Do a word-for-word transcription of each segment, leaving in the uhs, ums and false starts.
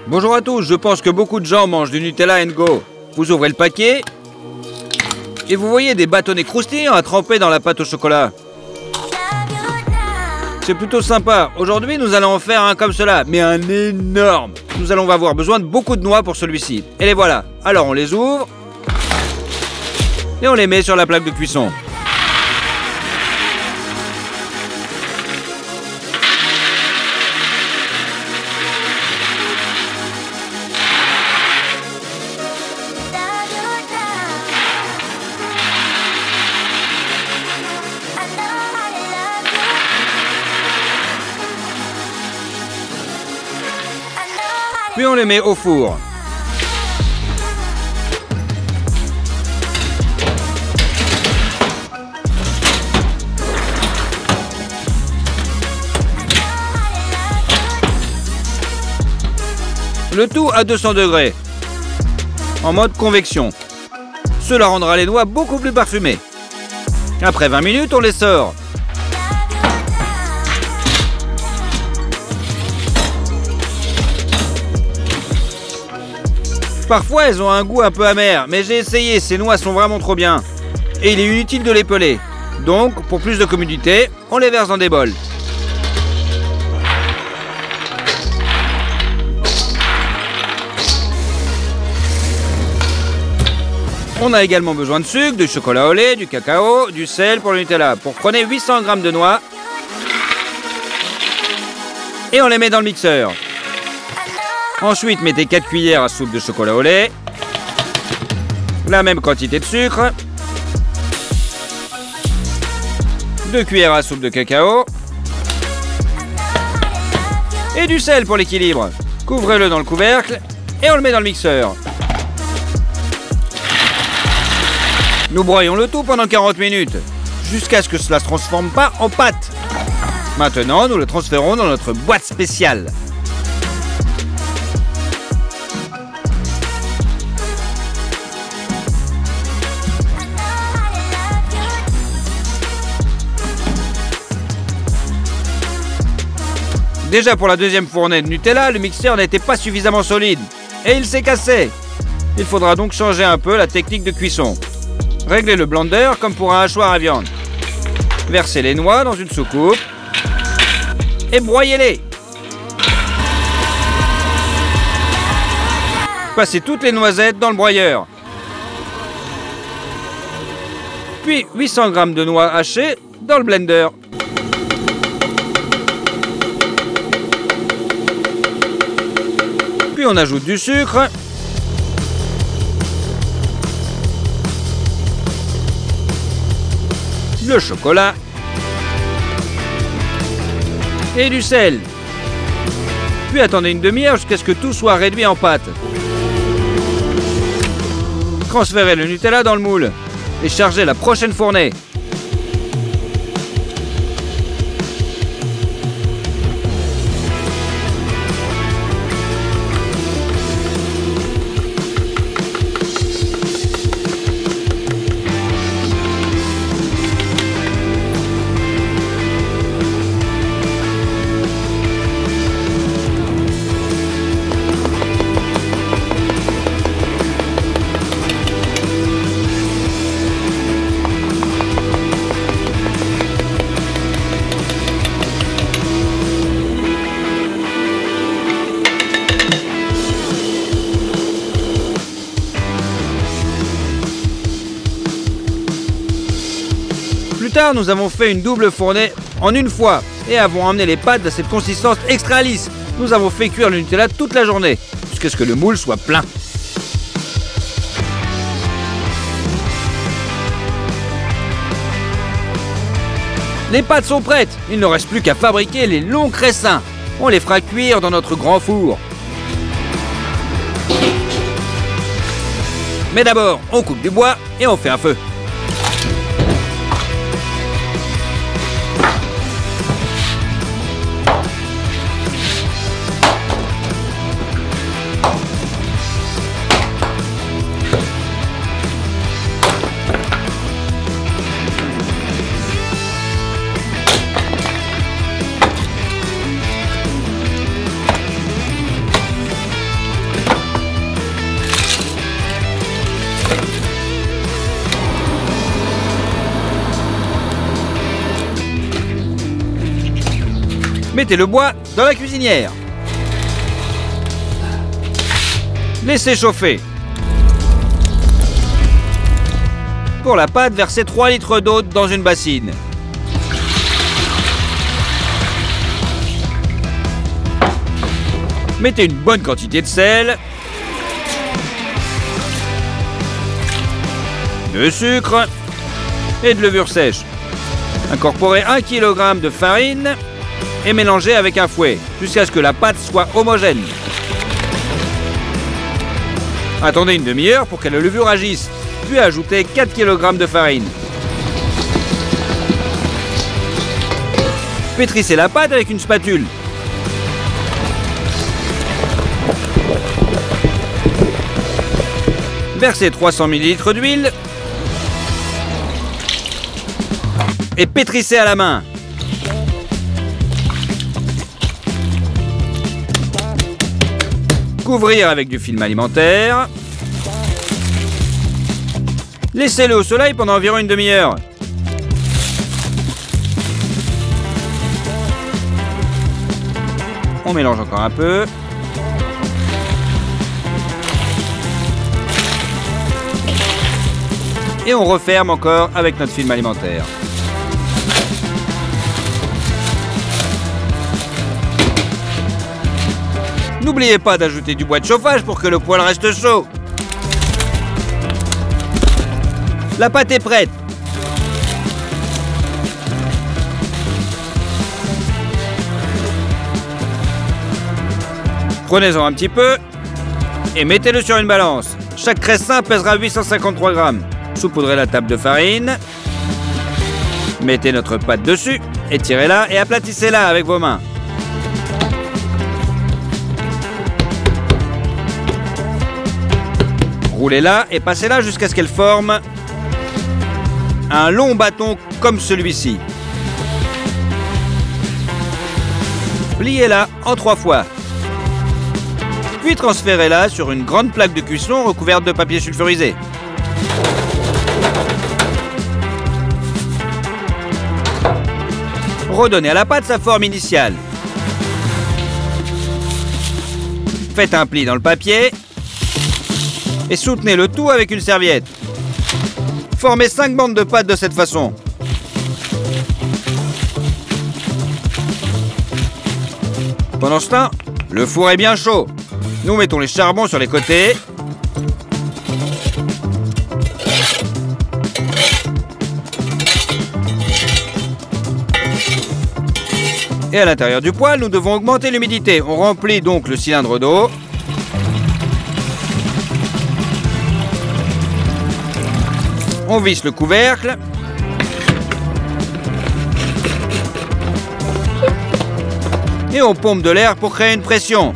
Bonjour à tous, je pense que beaucoup de gens mangent du Nutella Go. Vous ouvrez le paquet et vous voyez des bâtonnets croustillants à tremper dans la pâte au chocolat. C'est plutôt sympa. Aujourd'hui, nous allons en faire un comme cela, mais un énorme. Nous allons avoir besoin de beaucoup de noix pour celui-ci. Et les voilà. Alors on les ouvre et on les met sur la plaque de cuisson. Puis on les met au four. Le tout à deux cents degrés, en mode convection. Cela rendra les noix beaucoup plus parfumées. Après vingt minutes, on les sort. Parfois, elles ont un goût un peu amer, mais j'ai essayé, ces noix sont vraiment trop bien. Et il est inutile de les peler. Donc, pour plus de commodité, on les verse dans des bols. On a également besoin de sucre, du chocolat au lait, du cacao, du sel pour le Nutella. Pour prenez huit cents grammes de noix et on les met dans le mixeur. Ensuite, mettez quatre cuillères à soupe de chocolat au lait, la même quantité de sucre, deux cuillères à soupe de cacao et du sel pour l'équilibre. Couvrez-le dans le couvercle et on le met dans le mixeur. Nous broyons le tout pendant quarante minutes, jusqu'à ce que cela ne se transforme pas en pâte. Maintenant, nous le transférons dans notre boîte spéciale. Déjà pour la deuxième fournée de Nutella, le mixeur n'était pas suffisamment solide et il s'est cassé. Il faudra donc changer un peu la technique de cuisson. Réglez le blender comme pour un hachoir à viande. Versez les noix dans une soucoupe et broyez-les. Passez toutes les noisettes dans le broyeur. Puis huit cents grammes de noix hachées dans le blender. Puis on ajoute du sucre, le chocolat et du sel. Puis attendez une demi-heure jusqu'à ce que tout soit réduit en pâte. Transférez le Nutella dans le moule et chargez la prochaine fournée. Plus tard, nous avons fait une double fournée en une fois et avons emmené les pâtes à cette consistance extra lisse. Nous avons fait cuire le Nutella toute la journée, jusqu'à ce que le moule soit plein. Les pâtes sont prêtes, il ne reste plus qu'à fabriquer les longs cressins. On les fera cuire dans notre grand four. Mais d'abord, on coupe du bois et on fait un feu. Mettez le bois dans la cuisinière. Laissez chauffer. Pour la pâte, versez trois litres d'eau dans une bassine. Mettez une bonne quantité de sel, de sucre et de levure sèche. Incorporez un kilogramme de farine et mélangez avec un fouet jusqu'à ce que la pâte soit homogène. Attendez une demi-heure pour que la levure agisse, puis ajoutez quatre kilogrammes de farine. Pétrissez la pâte avec une spatule. Versez trois cents millilitres d'huile et pétrissez à la main. Couvrir avec du film alimentaire. Laissez-le au soleil pendant environ une demi-heure. On mélange encore un peu. Et on referme encore avec notre film alimentaire. N'oubliez pas d'ajouter du bois de chauffage pour que le poêle reste chaud. La pâte est prête. Prenez-en un petit peu et mettez-le sur une balance. Chaque cressin pèsera huit cent cinquante-trois grammes. Saupoudrez la table de farine. Mettez notre pâte dessus, étirez-la et aplatissez-la avec vos mains. Roulez-la et passez-la jusqu'à ce qu'elle forme un long bâton comme celui-ci. Pliez-la en trois fois. Puis transférez-la sur une grande plaque de cuisson recouverte de papier sulfurisé. Redonnez à la pâte sa forme initiale. Faites un pli dans le papier et soutenez le tout avec une serviette. Formez cinq bandes de pâte de cette façon. Pendant ce temps, le four est bien chaud. Nous mettons les charbons sur les côtés. Et à l'intérieur du poêle, nous devons augmenter l'humidité. On remplit donc le cylindre d'eau. On visse le couvercle. Et on pompe de l'air pour créer une pression.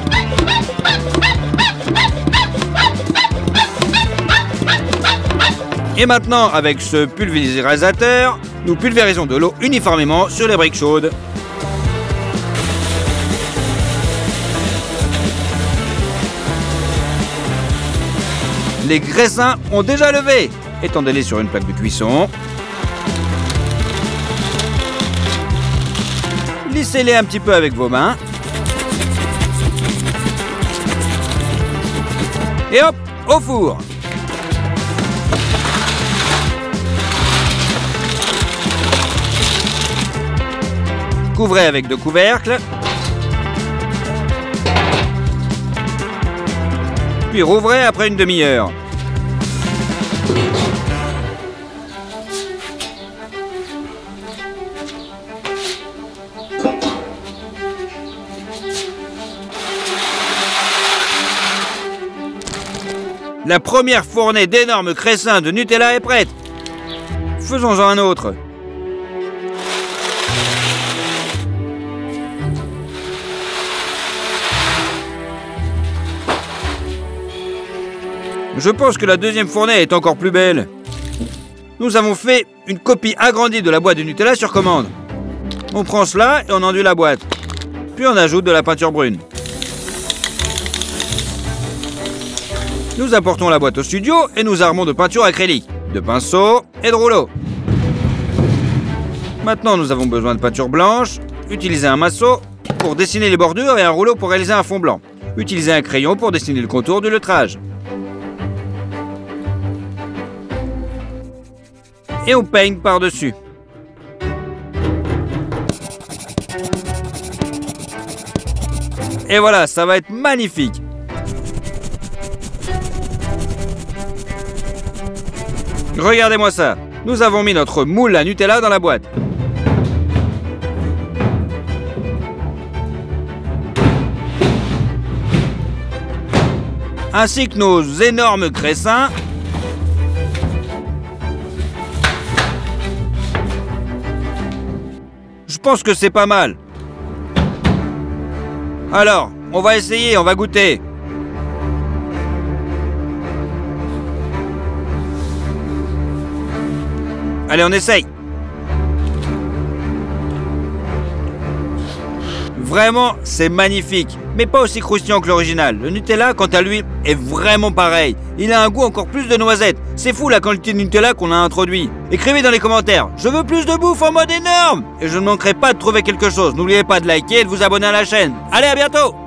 Et maintenant, avec ce pulvérisateur, nous pulvérisons de l'eau uniformément sur les briques chaudes. Les graissins ont déjà levé. Étendez-les sur une plaque de cuisson. Lissez-les un petit peu avec vos mains. Et hop, au four. Couvrez avec deux couvercles. Puis rouvrez après une demi-heure. La première fournée d'énormes cressins de Nutella est prête. Faisons-en un autre. Je pense que la deuxième fournée est encore plus belle. Nous avons fait une copie agrandie de la boîte de Nutella sur commande. On prend cela et on enduit la boîte. Puis on ajoute de la peinture brune. Nous apportons la boîte au studio et nous armons de peinture acrylique, de pinceaux et de rouleaux. Maintenant, nous avons besoin de peinture blanche, Utilisez un pinceau pour dessiner les bordures et un rouleau pour réaliser un fond blanc. Utilisez un crayon pour dessiner le contour du lettrage. Et on peigne par-dessus. Et voilà, ça va être magnifique. Regardez-moi ça. Nous avons mis notre moule à Nutella dans la boîte. Ainsi que nos énormes cressins. Je pense que c'est pas mal. Alors, on va essayer, on va goûter. Allez, on essaye. Vraiment, c'est magnifique, mais pas aussi croustillant que l'original. Le Nutella, quant à lui, est vraiment pareil. Il a un goût encore plus de noisettes. C'est fou la quantité de Nutella qu'on a introduit. Écrivez dans les commentaires, je veux plus de bouffe en mode énorme. Et je ne manquerai pas de trouver quelque chose. N'oubliez pas de liker et de vous abonner à la chaîne. Allez, à bientôt.